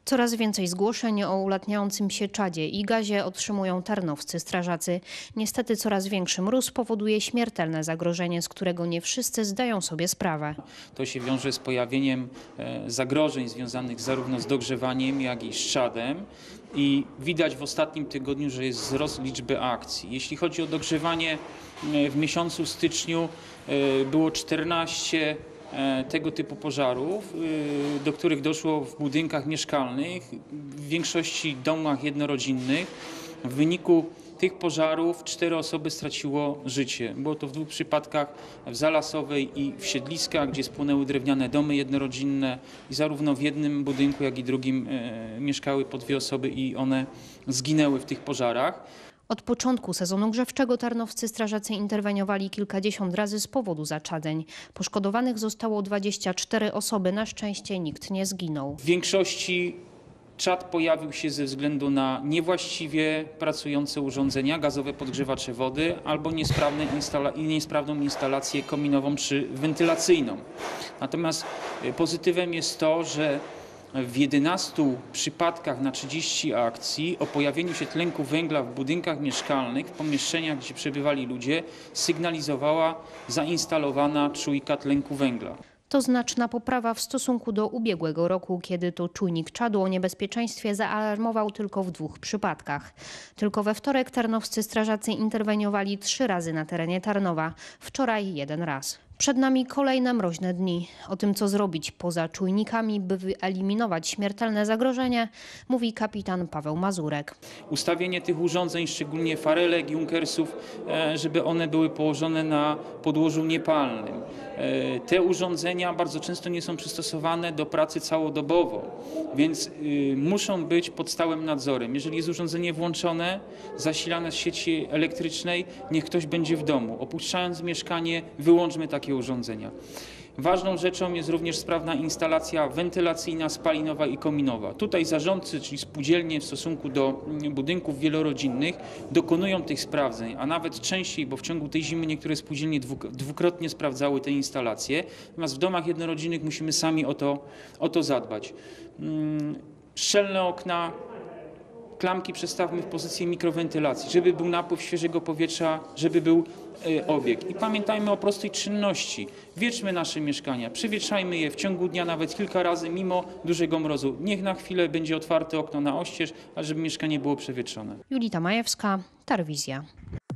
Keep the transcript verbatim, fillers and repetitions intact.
Coraz więcej zgłoszeń o ulatniającym się czadzie i gazie otrzymują tarnowscy strażacy. Niestety coraz większy mróz powoduje śmiertelne zagrożenie, z którego nie wszyscy zdają sobie sprawę. To się wiąże z pojawieniem zagrożeń związanych zarówno z dogrzewaniem, jak i z czadem. I widać w ostatnim tygodniu, że jest wzrost liczby akcji. Jeśli chodzi o dogrzewanie, w miesiącu styczniu było czternaście tego typu pożarów, do których doszło w budynkach mieszkalnych, w większości domach jednorodzinnych. W wyniku tych pożarów cztery osoby straciło życie. Było to w dwóch przypadkach, w Zalasowej i w Siedliskach, gdzie spłonęły drewniane domy jednorodzinne i zarówno w jednym budynku, jak i drugim e, mieszkały po dwie osoby i one zginęły w tych pożarach. Od początku sezonu grzewczego tarnowscy strażacy interweniowali kilkadziesiąt razy z powodu zaczadzeń. Poszkodowanych zostało dwadzieścia cztery osoby, na szczęście nikt nie zginął. W większości czad pojawił się ze względu na niewłaściwie pracujące urządzenia, gazowe podgrzewacze wody albo niesprawne instala niesprawną instalację kominową czy wentylacyjną. Natomiast pozytywem jest to, że w jedenastu przypadkach na trzydzieści akcji o pojawieniu się tlenku węgla w budynkach mieszkalnych, w pomieszczeniach, gdzie przebywali ludzie, sygnalizowała zainstalowana czujka tlenku węgla. To znaczna poprawa w stosunku do ubiegłego roku, kiedy to czujnik czadu o niebezpieczeństwie zaalarmował tylko w dwóch przypadkach. Tylko we wtorek tarnowscy strażacy interweniowali trzy razy na terenie Tarnowa, wczoraj jeden raz. Przed nami kolejne mroźne dni. O tym, co zrobić poza czujnikami, by wyeliminować śmiertelne zagrożenie, mówi kapitan Paweł Mazurek. Ustawienie tych urządzeń, szczególnie farelek, junkersów, żeby one były położone na podłożu niepalnym. Te urządzenia bardzo często nie są przystosowane do pracy całodobowo, więc muszą być pod stałym nadzorem. Jeżeli jest urządzenie włączone, zasilane z sieci elektrycznej, niech ktoś będzie w domu. Opuszczając mieszkanie, wyłączmy takie urządzenia. Ważną rzeczą jest również sprawna instalacja wentylacyjna, spalinowa i kominowa. Tutaj zarządcy, czyli spółdzielnie w stosunku do budynków wielorodzinnych dokonują tych sprawdzeń, a nawet częściej, bo w ciągu tej zimy niektóre spółdzielnie dwukrotnie sprawdzały te instalacje. Natomiast w domach jednorodzinnych musimy sami o to, o to zadbać. Szczelne okna, klamki przestawmy w pozycję mikrowentylacji, żeby był napływ świeżego powietrza, żeby był y, obieg. I pamiętajmy o prostej czynności. Wietrzmy nasze mieszkania, przywietrzajmy je w ciągu dnia nawet kilka razy, mimo dużego mrozu. Niech na chwilę będzie otwarte okno na oścież, a żeby mieszkanie było przewietrzone. Julita Majewska, Tarwizja.